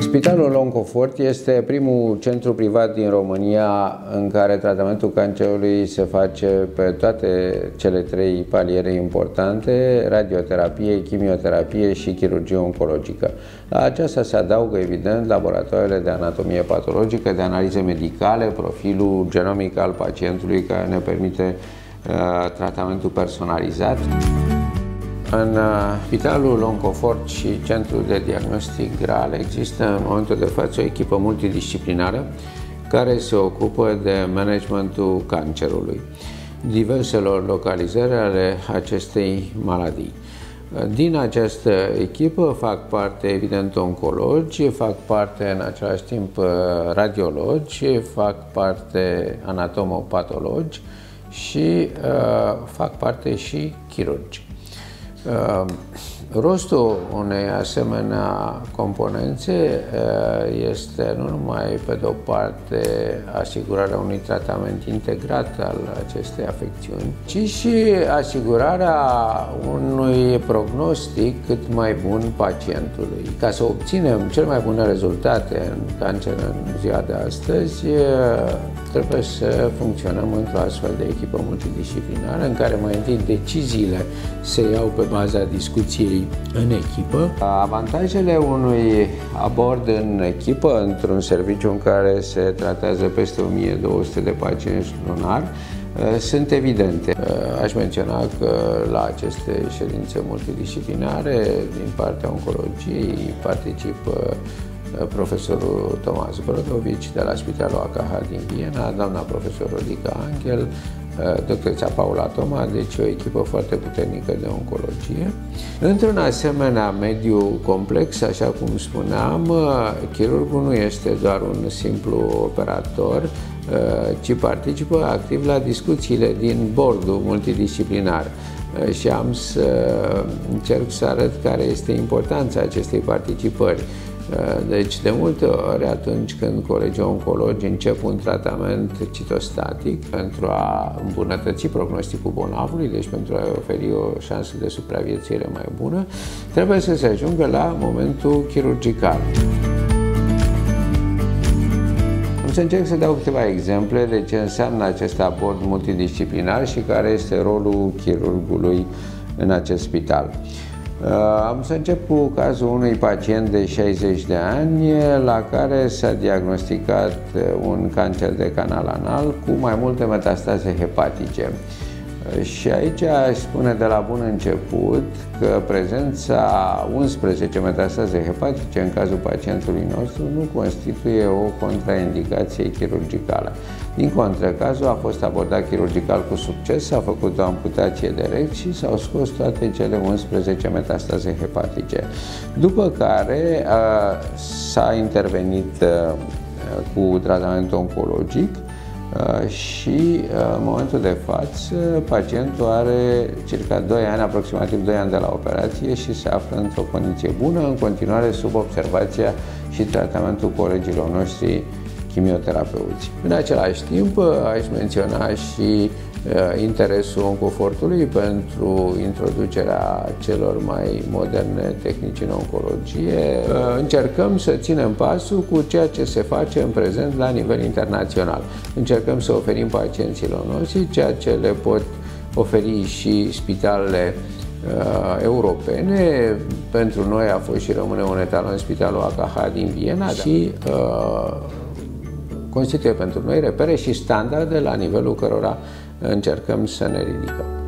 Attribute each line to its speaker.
Speaker 1: Spitalul Oncofort este primul centru privat din România în care tratamentul cancerului se face pe toate cele trei paliere importante: radioterapie, chimioterapie și chirurgie oncologică. La aceasta se adaugă, evident, laboratoarele de anatomie patologică, de analize medicale, profilul genomic al pacientului care ne permite tratamentul personalizat. În Spitalul Oncofort și Centrul de Diagnostic Gral există în momentul de față o echipă multidisciplinară care se ocupă de managementul cancerului, diverselor localizări ale acestei maladii. Din această echipă fac parte, evident, oncologi, fac parte în același timp radiologi, fac parte anatomopatologi și fac parte și chirurgi. Rostul unei asemenea componențe este nu numai, pe de-o parte, asigurarea unui tratament integrat al acestei afecțiuni, ci și asigurarea unui prognostic cât mai bun pacientului. Ca să obținem cel mai bune rezultate în cancer în ziua de astăzi, trebuie să funcționăm într-o astfel de echipă multidisciplinară, în care mai întâi deciziile se iau pe baza discuției în echipă. Avantajele unui abord în echipă, într-un serviciu în care se tratează peste 1200 de pacienți lunar, sunt evidente. Aș menționa că la aceste ședințe multidisciplinare, din partea oncologiei, participă profesorul Tomas Brodovici de la Spitalul AKH din Viena, doamna profesor Rodica Angel, doctorița Paula Toma, deci o echipă foarte puternică de oncologie. Într-un asemenea mediu complex, așa cum spuneam, chirurgul nu este doar un simplu operator, ci participă activ la discuțiile din bordul multidisciplinar. Și am să încerc să arăt care este importanța acestei participări. Deci, de multe ori, atunci când colegii oncologi încep un tratament citostatic pentru a îmbunătăți prognosticul bolnavului, deci pentru a oferi o șansă de supraviețuire mai bună, trebuie să se ajungă la momentul chirurgical. Am să încerc să dau câteva exemple de ce înseamnă acest abord multidisciplinar și care este rolul chirurgului în acest spital. Am să încep cu cazul unui pacient de 60 de ani la care s-a diagnosticat un cancer de canal anal cu mai multe metastaze hepatice. Și aici aș spune de la bun început că prezența 11 metastaze hepatice în cazul pacientului nostru nu constituie o contraindicație chirurgicală. Din contră, cazul a fost abordat chirurgical cu succes, s-a făcut o amputație de rect și s-au scos toate cele 11 metastaze hepatice. După care s-a intervenit cu tratament oncologic și în momentul de față pacientul are circa 2 ani, aproximativ 2 ani de la operație și se află într-o condiție bună, în continuare sub observația și tratamentul colegilor noștri chimioterapeuți. În același timp, aș menționa și interesul Oncofortului pentru introducerea celor mai moderne tehnici în oncologie. Încercăm să ținem pasul cu ceea ce se face în prezent la nivel internațional. Încercăm să oferim pacienților noștri ceea ce le pot oferi și spitalele europene. Pentru noi a fost și rămâne un etalon Spitalul AKH din Viena și constituie pentru noi repere și standarde la nivelul cărora încercăm să ne ridicăm.